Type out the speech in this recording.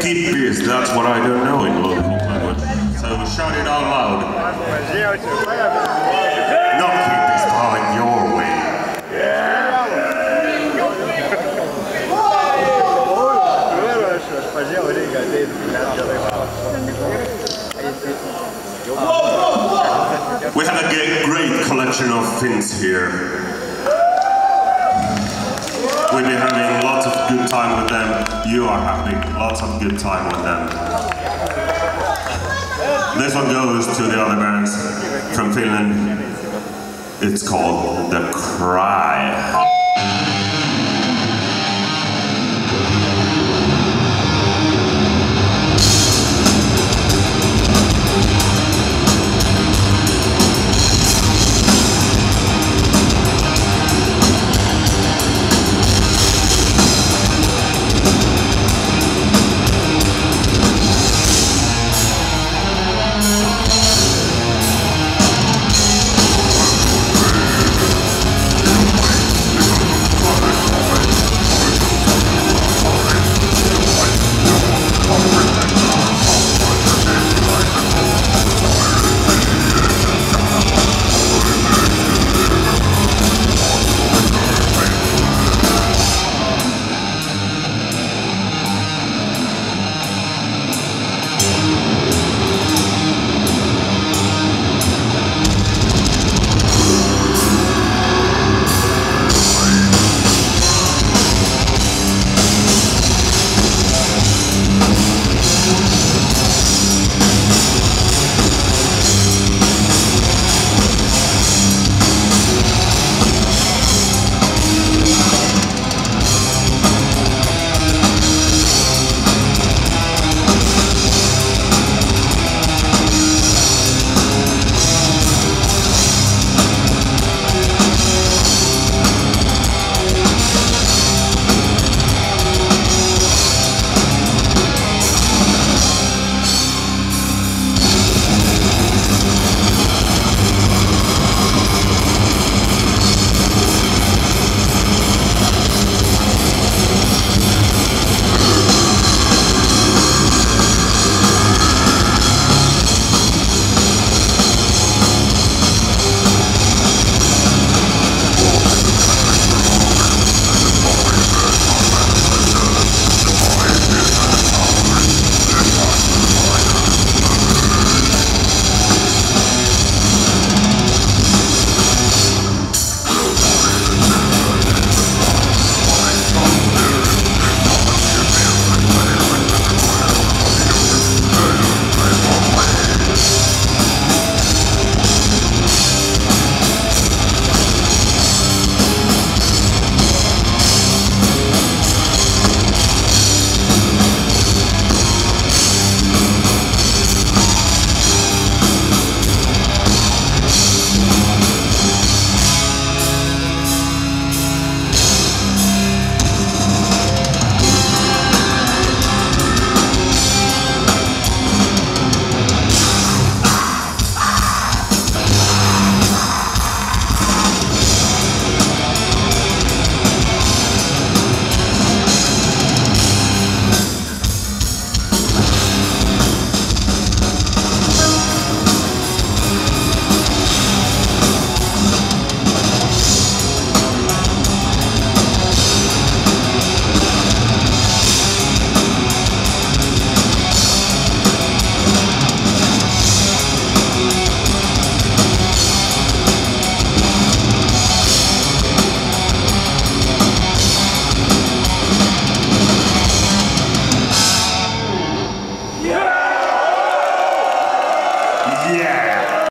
Keep that's what I don't know in local language. So shout it out loud. Not keep this behind your way. We have a great collection of Finns here. We've been having lots of good time with them. You are having lots of good time with them. This one goes to the other bands from Finland. It's called The Cry.